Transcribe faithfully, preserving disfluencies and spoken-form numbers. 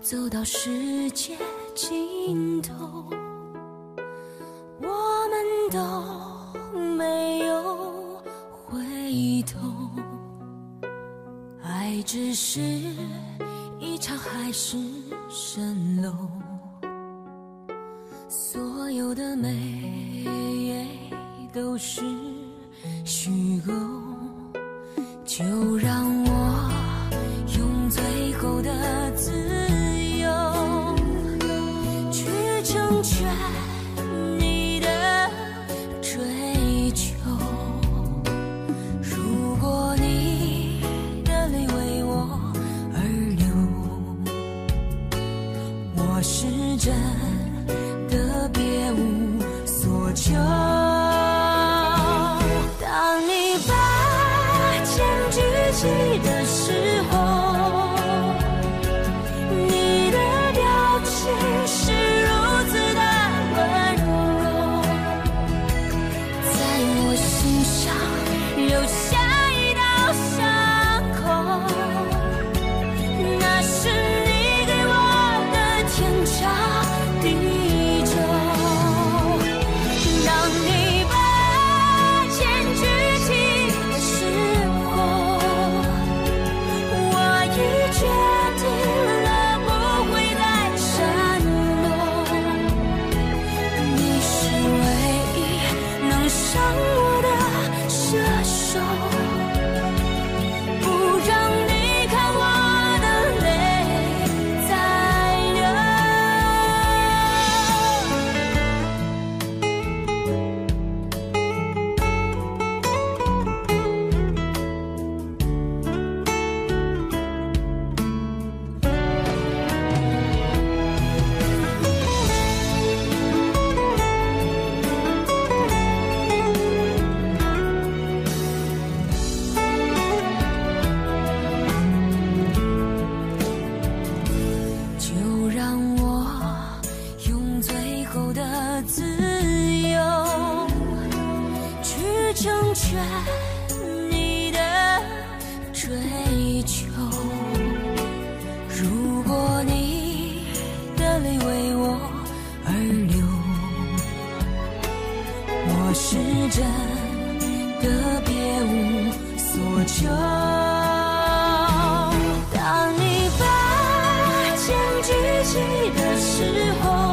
走到世界尽头，我们都没有回头，爱只是一场海市蜃楼，所有的美都是虚构，就让我用最后的自由去成全你的追求。如果你的泪为我而流，我是真的别无所求。当你把剑举起的时候，你的表情是如此的温柔，在我心上留下一道伤口，那是你给我的天长地久。当你把剑举起的时候，我已决定了不会再闪躲，你是唯一能伤我的射手，不让你看我的泪再流。就让我用最后的自由去成全你的追求。如果你的泪为我而流，我是真的别无所求。当你把剑举起的时候，